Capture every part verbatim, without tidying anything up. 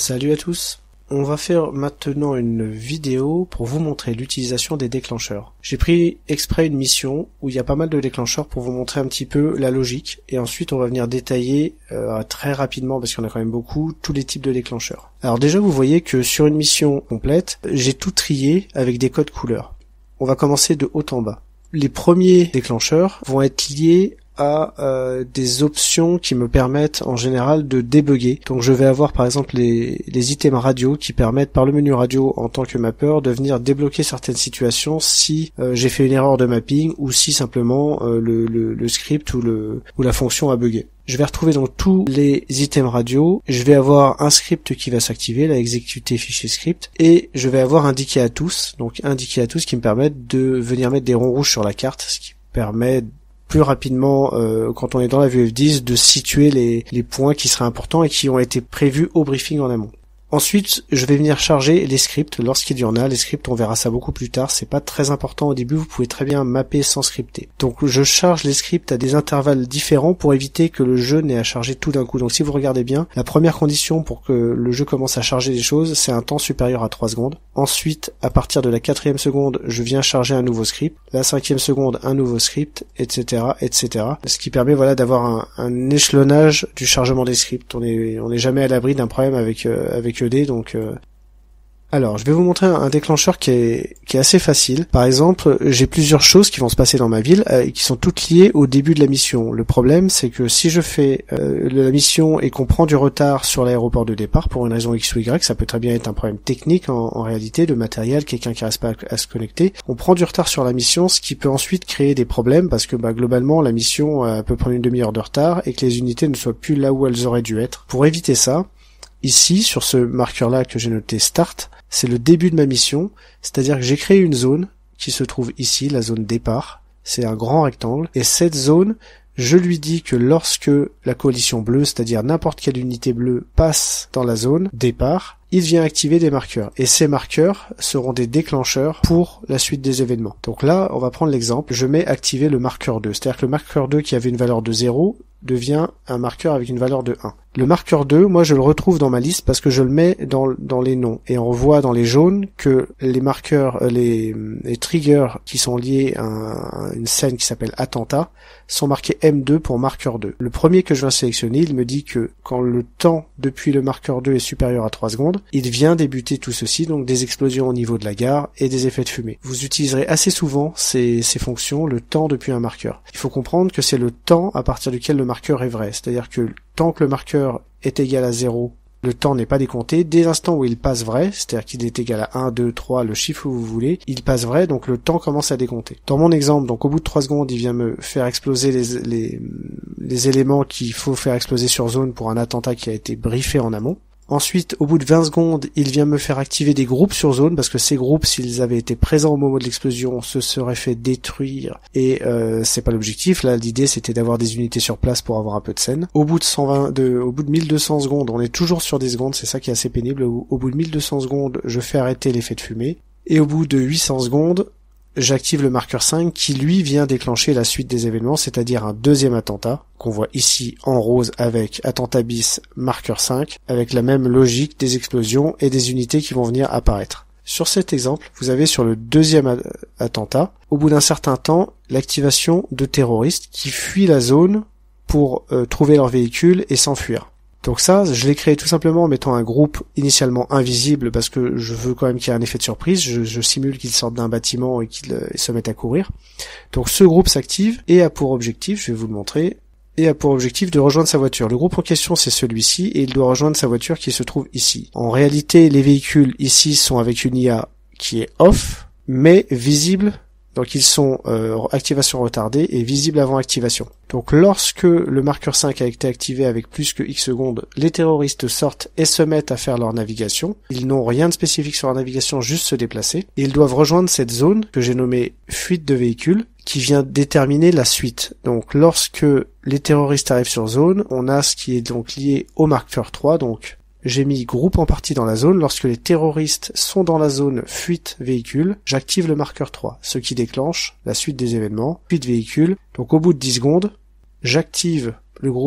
Salut à tous. On va faire maintenant une vidéo pour vous montrer l'utilisation des déclencheurs. J'ai pris exprès une mission où il y a pas mal de déclencheurs pour vous montrer un petit peu la logique et ensuite on va venir détailler euh, très rapidement, parce qu'il y en a quand même beaucoup, tous les types de déclencheurs. Alors déjà vous voyez que sur une mission complète, j'ai tout trié avec des codes couleurs. On va commencer de haut en bas. Les premiers déclencheurs vont être liés à euh, des options qui me permettent en général de débugger. Donc je vais avoir par exemple les, les items radio qui permettent par le menu radio en tant que mappeur de venir débloquer certaines situations si euh, j'ai fait une erreur de mapping ou si simplement euh, le, le, le script ou, le, ou la fonction a bugué. Je vais retrouver donc tous les items radio, je vais avoir un script qui va s'activer, là exécuter fichier script, et je vais avoir indiqué à tous, donc indiqué à tous qui me permettent de venir mettre des ronds rouges sur la carte, ce qui permet plus rapidement, euh, quand on est dans la vue F dix, de situer les, les points qui seraient importants et qui ont été prévus au briefing en amont. Ensuite, je vais venir charger les scripts lorsqu'il y en a. Les scripts, on verra ça beaucoup plus tard. C'est pas très important au début. Vous pouvez très bien mapper sans scripter. Donc, je charge les scripts à des intervalles différents pour éviter que le jeu n'ait à charger tout d'un coup. Donc, si vous regardez bien, la première condition pour que le jeu commence à charger des choses, c'est un temps supérieur à trois secondes. Ensuite, à partir de la quatrième seconde, je viens charger un nouveau script. La cinquième seconde, un nouveau script, et cetera, et cetera. Ce qui permet, voilà, d'avoir un, un échelonnage du chargement des scripts. On est, on n'est jamais à l'abri d'un problème avec, euh, avec E D, donc euh... alors je vais vous montrer un déclencheur qui est qui est assez facile. Par exemple, j'ai plusieurs choses qui vont se passer dans ma ville euh, et qui sont toutes liées au début de la mission. Le problème, c'est que si je fais euh, la mission et qu'on prend du retard sur l'aéroport de départ pour une raison X ou Y, ça peut très bien être un problème technique en, en réalité, de matériel, quelqu'un qui reste pas à, à se connecter. On prend du retard sur la mission, ce qui peut ensuite créer des problèmes parce que bah, globalement la mission euh, peut prendre une demi-heure de retard et que les unités ne soient plus là où elles auraient dû être. Pour éviter ça, ici, sur ce marqueur-là que j'ai noté Start, c'est le début de ma mission, c'est-à-dire que j'ai créé une zone qui se trouve ici, la zone départ. C'est un grand rectangle, et cette zone, je lui dis que lorsque la coalition bleue, c'est-à-dire n'importe quelle unité bleue, passe dans la zone départ, il vient activer des marqueurs. Et ces marqueurs seront des déclencheurs pour la suite des événements. Donc là, on va prendre l'exemple, je mets activer le marqueur deux. C'est-à-dire que le marqueur deux qui avait une valeur de zéro devient un marqueur avec une valeur de un. Le marqueur deux, moi je le retrouve dans ma liste parce que je le mets dans, dans les noms. Et on voit dans les jaunes que les marqueurs, les, les triggers qui sont liés à, un, à une scène qui s'appelle attentat sont marqués M deux pour marqueur deux. Le premier que je viens sélectionner, il me dit que quand le temps depuis le marqueur deux est supérieur à trois secondes, il vient débuter tout ceci, donc des explosions au niveau de la gare et des effets de fumée. Vous utiliserez assez souvent ces, ces fonctions, le temps depuis un marqueur. Il faut comprendre que c'est le temps à partir duquel le marqueur est vrai, c'est-à-dire que tant que le marqueur est égal à zéro, le temps n'est pas décompté. Dès l'instant où il passe vrai, c'est-à-dire qu'il est égal à un, deux, trois, le chiffre que vous voulez, il passe vrai, donc le temps commence à décompter. Dans mon exemple, donc au bout de trois secondes, il vient me faire exploser les, les, les éléments qu'il faut faire exploser sur zone pour un attentat qui a été briefé en amont. Ensuite, au bout de vingt secondes, il vient me faire activer des groupes sur zone, parce que ces groupes, s'ils avaient été présents au moment de l'explosion, se seraient fait détruire, et euh, c'est pas l'objectif. Là, l'idée, c'était d'avoir des unités sur place pour avoir un peu de scène. Au bout de cent vingt, de, au bout de mille deux cents secondes, on est toujours sur des secondes, c'est ça qui est assez pénible. Au, au bout de mille deux cents secondes, je fais arrêter l'effet de fumée, et au bout de huit cents secondes, j'active le marqueur cinq qui lui vient déclencher la suite des événements, c'est-à-dire un deuxième attentat qu'on voit ici en rose avec attentat bis marqueur cinq, avec la même logique des explosions et des unités qui vont venir apparaître. Sur cet exemple, vous avez sur le deuxième attentat, au bout d'un certain temps, l'activation de terroristes qui fuient la zone pour euh, trouver leur véhicule et s'enfuir. Donc ça, je l'ai créé tout simplement en mettant un groupe initialement invisible parce que je veux quand même qu'il y ait un effet de surprise. Je, je simule qu'ils sortent d'un bâtiment et qu'ils euh, se mettent à courir. Donc ce groupe s'active et a pour objectif, je vais vous le montrer, et a pour objectif de rejoindre sa voiture. Le groupe en question, c'est celui-ci, et il doit rejoindre sa voiture qui se trouve ici. En réalité, les véhicules ici sont avec une I A qui est off, mais visible. Donc ils sont euh, activation retardée et visible avant activation. Donc lorsque le marqueur cinq a été activé avec plus que X secondes, les terroristes sortent et se mettent à faire leur navigation. Ils n'ont rien de spécifique sur leur navigation, juste se déplacer. Et ils doivent rejoindre cette zone que j'ai nommée fuite de véhicules, qui vient déterminer la suite. Donc lorsque les terroristes arrivent sur zone, on a ce qui est donc lié au marqueur trois, donc j'ai mis groupe en partie dans la zone. Lorsque les terroristes sont dans la zone fuite véhicule, j'active le marqueur trois, ce qui déclenche la suite des événements. Fuite véhicule. Donc au bout de dix secondes, j'active le groupe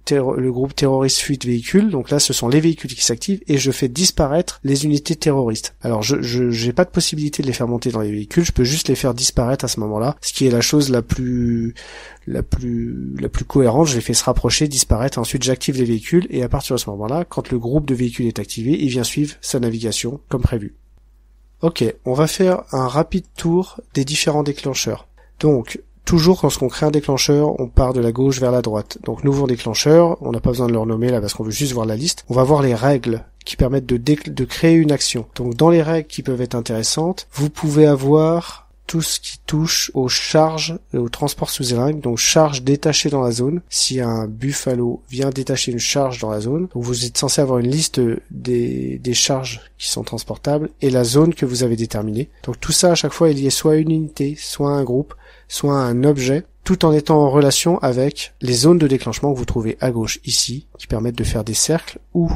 terro- le groupe terroriste fuite véhicule. Donc là, ce sont les véhicules qui s'activent et je fais disparaître les unités terroristes. Alors je je j'ai pas de possibilité de les faire monter dans les véhicules, je peux juste les faire disparaître à ce moment-là, ce qui est la chose la plus la plus la plus cohérente. Je les fais se rapprocher, disparaître, ensuite j'active les véhicules et à partir de ce moment-là, quand le groupe de véhicules est activé, il vient suivre sa navigation comme prévu. Ok, on va faire un rapide tour des différents déclencheurs. Donc toujours lorsqu'on crée un déclencheur, on part de la gauche vers la droite. Donc nouveau déclencheur, on n'a pas besoin de le renommer là parce qu'on veut juste voir la liste. On va voir les règles qui permettent de, dé- de créer une action. Donc dans les règles qui peuvent être intéressantes, vous pouvez avoir tout ce qui touche aux charges et au transport sous airline, donc charge détachée dans la zone. Si un Buffalo vient détacher une charge dans la zone, donc vous êtes censé avoir une liste des, des charges qui sont transportables et la zone que vous avez déterminée. Donc tout ça à chaque fois est lié soit à une unité, soit à un groupe, soit à un objet, tout en étant en relation avec les zones de déclenchement que vous trouvez à gauche ici, qui permettent de faire des cercles ou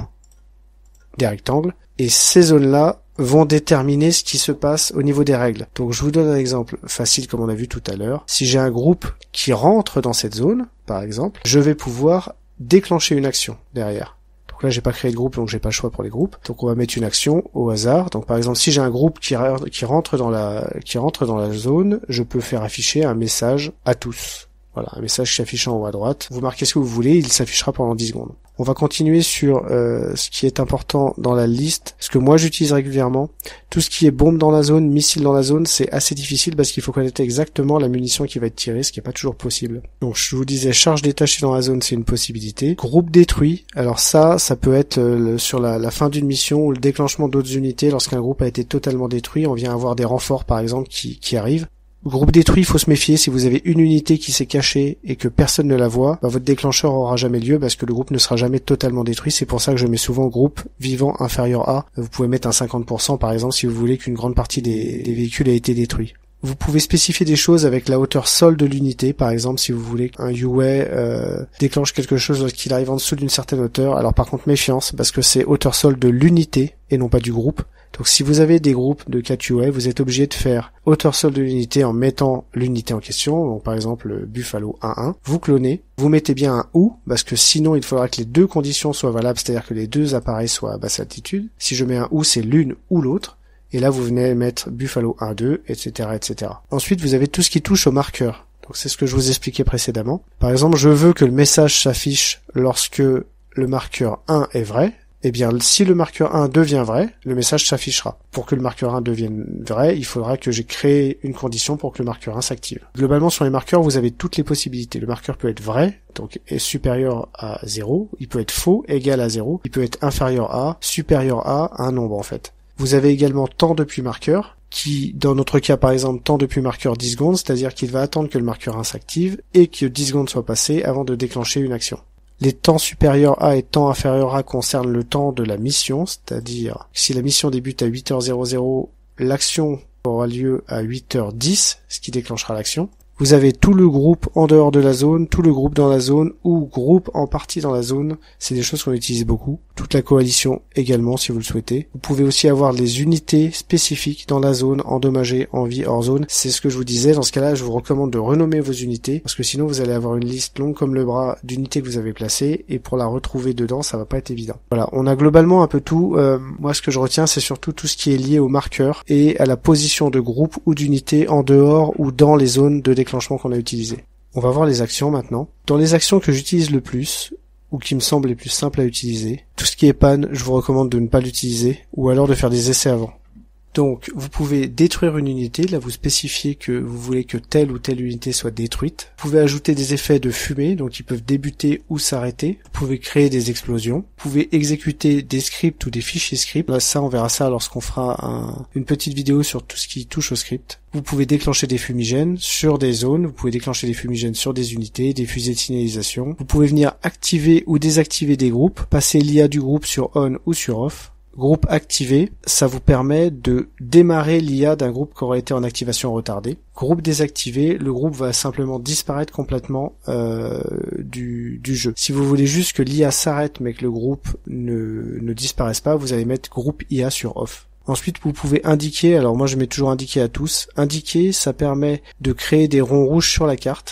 des rectangles. Et ces zones-là vont déterminer ce qui se passe au niveau des règles. Donc je vous donne un exemple facile comme on a vu tout à l'heure. Si j'ai un groupe qui rentre dans cette zone, par exemple, je vais pouvoir déclencher une action derrière. Donc là j'ai pas créé de groupe, donc j'ai pas le choix pour les groupes. Donc on va mettre une action au hasard. Donc par exemple si j'ai un groupe qui, qui rentre dans la qui rentre dans la zone, je peux faire afficher un message à tous. Voilà, un message qui s'affiche en haut à droite. Vous marquez ce que vous voulez, il s'affichera pendant dix secondes. On va continuer sur euh, ce qui est important dans la liste, ce que moi j'utilise régulièrement. Tout ce qui est bombe dans la zone, missile dans la zone, c'est assez difficile parce qu'il faut connaître exactement la munition qui va être tirée, ce qui n'est pas toujours possible. Donc je vous disais, charge détachée dans la zone, c'est une possibilité. Groupe détruit, alors ça, ça peut être euh, sur la, la fin d'une mission ou le déclenchement d'autres unités. Lorsqu'un groupe a été totalement détruit, on vient avoir des renforts par exemple qui, qui arrivent. Groupe détruit, il faut se méfier. Si vous avez une unité qui s'est cachée et que personne ne la voit, bah votre déclencheur aura jamais lieu parce que le groupe ne sera jamais totalement détruit. C'est pour ça que je mets souvent groupe vivant inférieur à. Vous pouvez mettre un cinquante pour cent par exemple si vous voulez qu'une grande partie des, des véhicules ait été détruit. Vous pouvez spécifier des choses avec la hauteur sol de l'unité. Par exemple, si vous voulez qu'un U A euh, déclenche quelque chose lorsqu'il arrive en dessous d'une certaine hauteur. Alors par contre, méfiance, parce que c'est hauteur sol de l'unité et non pas du groupe. Donc si vous avez des groupes de quatre U A, vous êtes obligé de faire hauteur sol de l'unité en mettant l'unité en question. Donc par exemple, Buffalo un un. Vous clonez, vous mettez bien un ou, parce que sinon il faudra que les deux conditions soient valables, c'est-à-dire que les deux appareils soient à basse altitude. Si je mets un ou, c'est l'une ou l'autre. Et là, vous venez mettre Buffalo un deux, et cetera, et cetera. Ensuite, vous avez tout ce qui touche au marqueur. Donc, c'est ce que je vous expliquais précédemment. Par exemple, je veux que le message s'affiche lorsque le marqueur un est vrai. Eh bien, si le marqueur un devient vrai, le message s'affichera. Pour que le marqueur un devienne vrai, il faudra que j'ai créé une condition pour que le marqueur un s'active. Globalement, sur les marqueurs, vous avez toutes les possibilités. Le marqueur peut être vrai, donc est supérieur à zéro. Il peut être faux, égal à zéro. Il peut être inférieur à, supérieur à un nombre, en fait. Vous avez également temps depuis marqueur, qui, dans notre cas par exemple, temps depuis marqueur dix secondes, c'est-à-dire qu'il va attendre que le marqueur un s'active et que dix secondes soient passées avant de déclencher une action. Les temps supérieurs à et temps inférieurs à concernent le temps de la mission, c'est-à-dire si la mission débute à huit heures, l'action aura lieu à huit heures dix, ce qui déclenchera l'action. Vous avez tout le groupe en dehors de la zone, tout le groupe dans la zone ou groupe en partie dans la zone. C'est des choses qu'on utilise beaucoup. Toute la coalition également si vous le souhaitez. Vous pouvez aussi avoir des unités spécifiques dans la zone, endommagées, en vie, hors zone. C'est ce que je vous disais. Dans ce cas-là, je vous recommande de renommer vos unités parce que sinon vous allez avoir une liste longue comme le bras d'unités que vous avez placées et pour la retrouver dedans, ça va pas être évident. Voilà, on a globalement un peu tout. Euh, moi, ce que je retiens, c'est surtout tout ce qui est lié au marqueur et à la position de groupe ou d'unité en dehors ou dans les zones de déclenchement qu'on a utilisé. On va voir les actions maintenant. Dans les actions que j'utilise le plus, ou qui me semblent les plus simples à utiliser, tout ce qui est panne, je vous recommande de ne pas l'utiliser, ou alors de faire des essais avant. Donc, vous pouvez détruire une unité, là vous spécifiez que vous voulez que telle ou telle unité soit détruite. Vous pouvez ajouter des effets de fumée, donc ils peuvent débuter ou s'arrêter. Vous pouvez créer des explosions. Vous pouvez exécuter des scripts ou des fichiers scripts. Là, ça, on verra ça lorsqu'on fera un, une petite vidéo sur tout ce qui touche au script. Vous pouvez déclencher des fumigènes sur des zones, vous pouvez déclencher des fumigènes sur des unités, des fusées de signalisation. Vous pouvez venir activer ou désactiver des groupes, passer l'I A du groupe sur on ou sur off. Groupe activé, ça vous permet de démarrer l'I A d'un groupe qui aurait été en activation retardée. Groupe désactivé, le groupe va simplement disparaître complètement euh, du, du jeu. Si vous voulez juste que l'I A s'arrête mais que le groupe ne, ne disparaisse pas, vous allez mettre groupe I A sur off. Ensuite, vous pouvez indiquer, alors moi je mets toujours indiquer à tous. Indiquer, ça permet de créer des ronds rouges sur la carte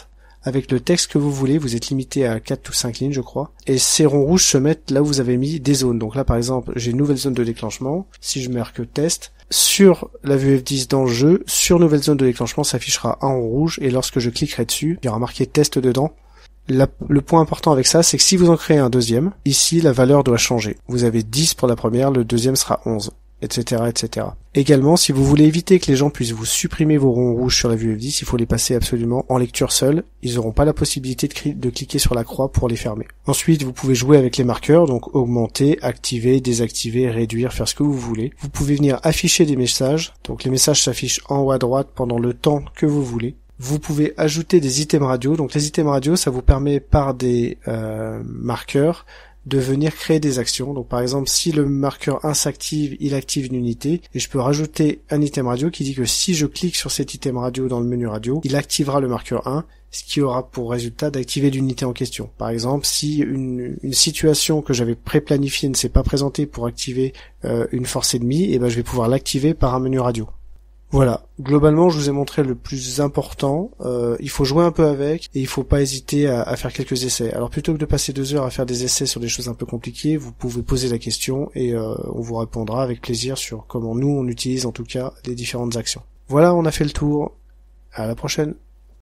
avec le texte que vous voulez, vous êtes limité à quatre ou cinq lignes je crois, et ces ronds rouges se mettent là où vous avez mis des zones. Donc là par exemple j'ai une nouvelle zone de déclenchement, si je marque test, sur la vue F dix dans le jeu, sur nouvelle zone de déclenchement s'affichera un rond rouge, et lorsque je cliquerai dessus, il y aura marqué test dedans. La, le point important avec ça, c'est que si vous en créez un deuxième, ici la valeur doit changer. Vous avez dix pour la première, le deuxième sera onze, et cetera, et cetera. Également, si vous voulez éviter que les gens puissent vous supprimer vos ronds rouges sur la vue F dix, il faut les passer absolument en lecture seule. Ils n'auront pas la possibilité de, cli- de cliquer sur la croix pour les fermer. Ensuite, vous pouvez jouer avec les marqueurs, donc augmenter, activer, désactiver, réduire, faire ce que vous voulez. Vous pouvez venir afficher des messages, donc les messages s'affichent en haut à droite pendant le temps que vous voulez. Vous pouvez ajouter des items radio, donc les items radio, ça vous permet par des euh, marqueurs de venir créer des actions. Donc par exemple, si le marqueur un s'active, il active une unité, et je peux rajouter un item radio qui dit que si je clique sur cet item radio dans le menu radio, il activera le marqueur un, ce qui aura pour résultat d'activer l'unité en question. Par exemple, si une, une situation que j'avais pré-planifiée ne s'est pas présentée pour activer euh, une force ennemie, et ben je vais pouvoir l'activer par un menu radio. Voilà, globalement je vous ai montré le plus important, euh, il faut jouer un peu avec et il faut pas hésiter à, à faire quelques essais. Alors plutôt que de passer deux heures à faire des essais sur des choses un peu compliquées, vous pouvez poser la question et euh, on vous répondra avec plaisir sur comment nous on utilise en tout cas les différentes actions. Voilà, on a fait le tour, à la prochaine.